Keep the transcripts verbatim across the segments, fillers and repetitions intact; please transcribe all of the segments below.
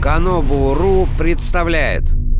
Канобу.ру представляет.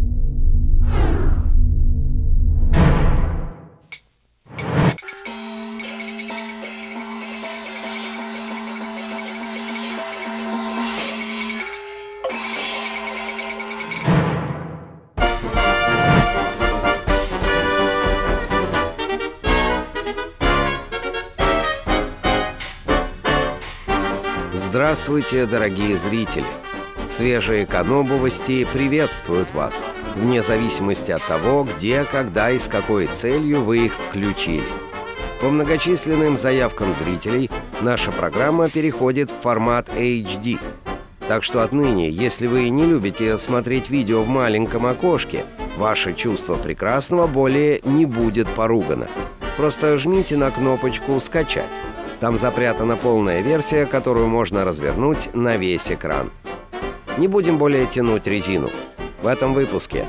Здравствуйте, дорогие зрители! Свежие канобовости приветствуют вас, вне зависимости от того, где, когда и с какой целью вы их включили. По многочисленным заявкам зрителей наша программа переходит в формат эйч ди. Так что отныне, если вы не любите смотреть видео в маленьком окошке, ваше чувство прекрасного более не будет поругано. Просто жмите на кнопочку «Скачать». Там запрятана полная версия, которую можно развернуть на весь экран. Не будем более тянуть резину. В этом выпуске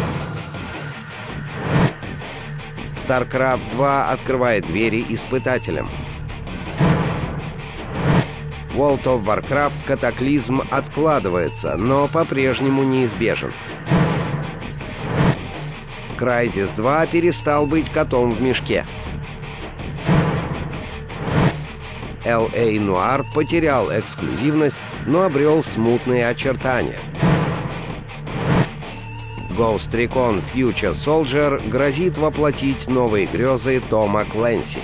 StarCraft два открывает двери испытателям. World of Warcraft катаклизм откладывается, но по-прежнему неизбежен. Crysis два перестал быть котом в мешке. эл эй Noire потерял эксклюзивность, но обрел смутные очертания. Ghost Recon Future Soldier грозит воплотить новые грезы Тома Клэнси.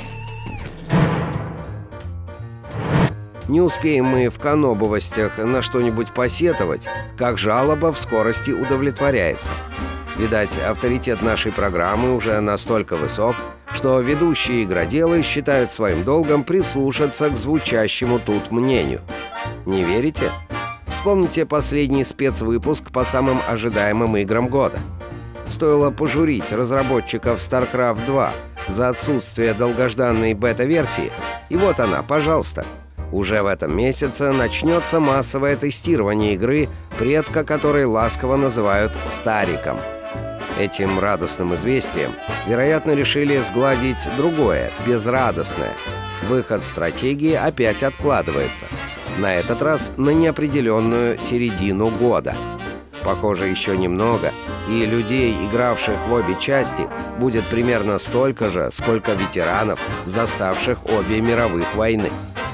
Не успеем мы в канобовостях на что-нибудь посетовать, как жалоба в скорости удовлетворяется. Видать, авторитет нашей программы уже настолько высок, что ведущие игроделы считают своим долгом прислушаться к звучащему тут мнению. Не верите? Вспомните последний спецвыпуск по самым ожидаемым играм года. Стоило пожурить разработчиков StarCraft два за отсутствие долгожданной бета-версии, и вот она, пожалуйста. Уже в этом месяце начнется массовое тестирование игры, предка которой ласково называют «Стариком». Этим радостным известием, вероятно, решили сгладить другое, безрадостное. Выход стратегии опять откладывается. На этот раз на неопределенную середину года. Похоже, еще немного, и людей, игравших в обе части, будет примерно столько же, сколько ветеранов, заставших обе мировых войны.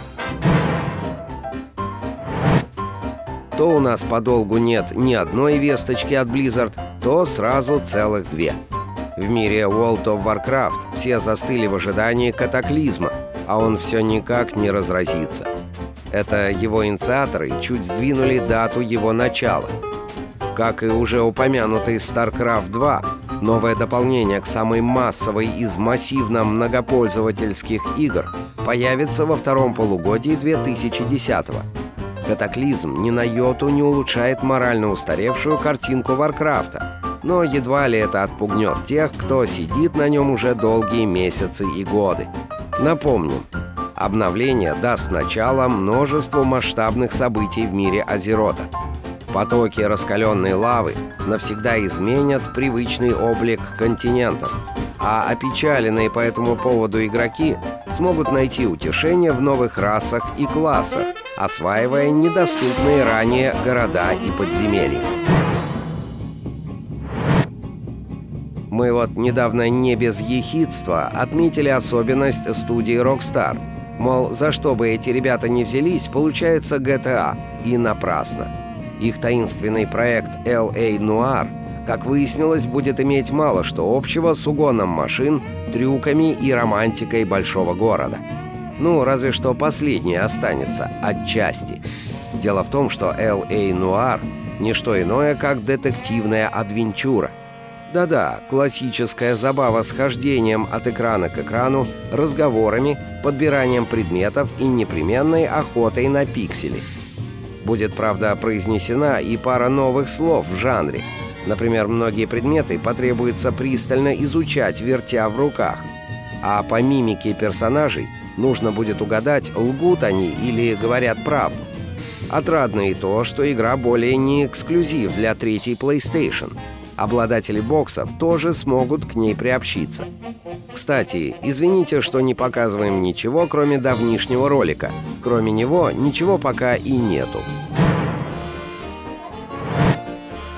То у нас подолгу нет ни одной весточки от Blizzard, то сразу целых две. В мире World of Warcraft все застыли в ожидании катаклизма, а он все никак не разразится. Это его инициаторы чуть сдвинули дату его начала. Как и уже упомянутый StarCraft два, новое дополнение к самой массовой из массивно многопользовательских игр появится во втором полугодии две тысячи десятого. Катаклизм ни на йоту не улучшает морально устаревшую картинку Варкрафта, но едва ли это отпугнет тех, кто сидит на нем уже долгие месяцы и годы. Напомним, обновление даст начало множеству масштабных событий в мире Азерота. Потоки раскаленной лавы навсегда изменят привычный облик континентов, а опечаленные по этому поводу игроки смогут найти утешение в новых расах и классах, осваивая недоступные ранее города и подземелья. Мы вот недавно не без ехидства отметили особенность студии Rockstar. Мол, за что бы эти ребята не взялись, получается джи ти эй, и напрасно. Их таинственный проект эл эй Noire, как выяснилось, будет иметь мало что общего с угоном машин, трюками и романтикой большого города. Ну, разве что последнее останется отчасти. Дело в том, что эл эй Noire — не что иное, как детективная адвенчура. Да-да, классическая забава с хождением от экрана к экрану, разговорами, подбиранием предметов и непременной охотой на пиксели. Будет, правда, произнесена и пара новых слов в жанре. Например, многие предметы потребуется пристально изучать, вертя в руках. А по мимике персонажей нужно будет угадать, лгут они или говорят правду. Отрадно и то, что игра более не эксклюзив для третьей PlayStation. Обладатели боксов тоже смогут к ней приобщиться. Кстати, извините, что не показываем ничего, кроме давнишнего ролика. Кроме него ничего пока и нету.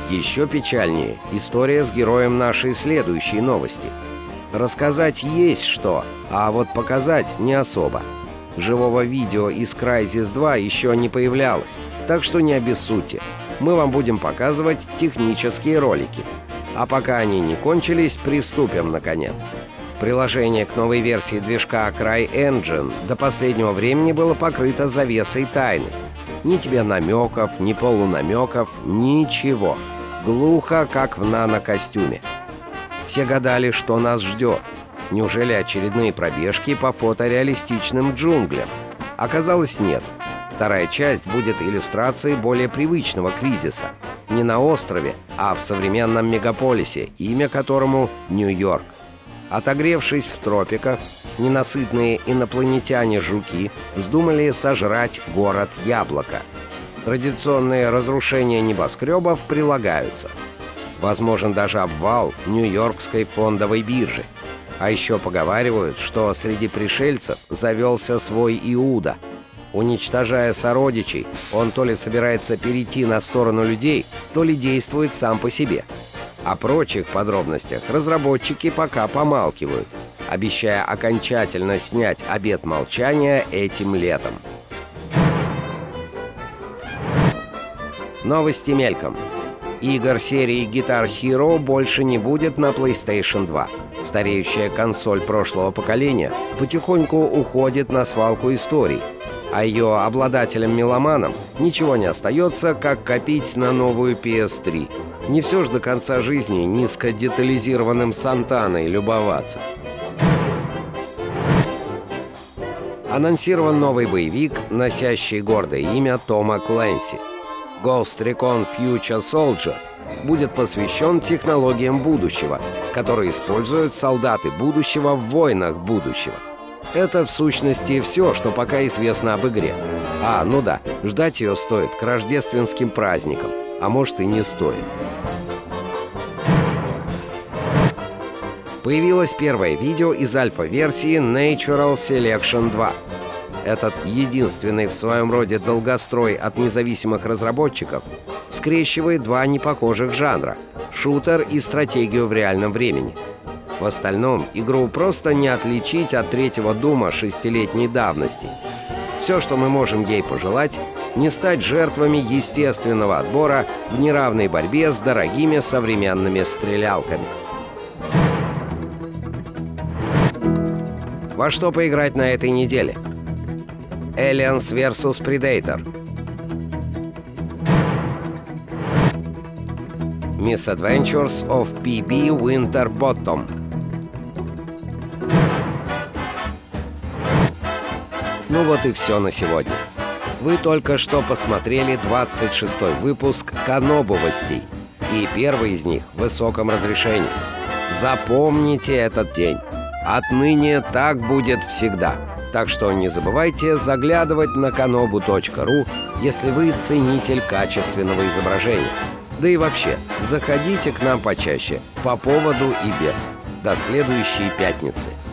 Еще печальнее история с героем нашей следующей новости. Рассказать есть что, а вот показать не особо. Живого видео из Crysis два еще не появлялось, так что не обессудьте. Мы вам будем показывать технические ролики. А пока они не кончились, приступим наконец. Приложение к новой версии движка CryEngine до последнего времени было покрыто завесой тайны. Ни тебе намеков, ни полунамеков, ничего. Глухо, как в нано-костюме. Все гадали, что нас ждет. Неужели очередные пробежки по фотореалистичным джунглям? Оказалось, нет. Вторая часть будет иллюстрацией более привычного кризиса. Не на острове, а в современном мегаполисе, имя которому Нью-Йорк. Отогревшись в тропиках, ненасытные инопланетяне-жуки вздумали сожрать город Яблоко. Традиционные разрушения небоскребов прилагаются. Возможен даже обвал Нью-Йоркской фондовой биржи. А еще поговаривают, что среди пришельцев завелся свой Иуда. Уничтожая сородичей, он то ли собирается перейти на сторону людей, то ли действует сам по себе. О прочих подробностях разработчики пока помалкивают, обещая окончательно снять обет молчания этим летом. Новости мельком. Игр серии Guitar Hero больше не будет на PlayStation два. Стареющая консоль прошлого поколения потихоньку уходит на свалку историй, а ее обладателям-меломанам ничего не остается, как копить на новую пи эс три. Не все ж до конца жизни низкодетализированным Сантаной любоваться. Анонсирован новый боевик, носящий гордое имя Тома Клэнси. Ghost Recon Future Soldier будет посвящен технологиям будущего, которые используют солдаты будущего в войнах будущего. Это, в сущности, все, что пока известно об игре. А, ну да, ждать ее стоит к рождественским праздникам, а может и не стоит. Появилось первое видео из альфа-версии Natural Selection два. Этот единственный в своем роде долгострой от независимых разработчиков скрещивает два непохожих жанра — шутер и стратегию в реальном времени. В остальном игру просто не отличить от третьего Дума шестилетней давности. Все, что мы можем ей пожелать, не стать жертвами естественного отбора в неравной борьбе с дорогими современными стрелялками. Во что поиграть на этой неделе? Aliens версус Predator, Misadventures of пи би Winterbottom, Ну вот и все на сегодня. Вы только что посмотрели двадцать шестой выпуск Канобовостей, и первый из них в высоком разрешении. Запомните этот день. Отныне так будет всегда. Так что не забывайте заглядывать на канобу точка ру, если вы ценитель качественного изображения. Да и вообще, заходите к нам почаще, по поводу и без. До следующей пятницы.